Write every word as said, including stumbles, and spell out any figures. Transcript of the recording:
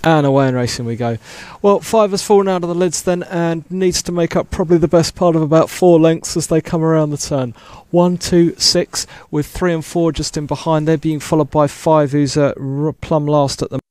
And away and racing we go. Well, five has fallen out of the lids then and needs to make up probably the best part of about four lengths as they come around the turn. One, two, six, with three and four just in behind. They're being followed by five, who's uh, plumb last at the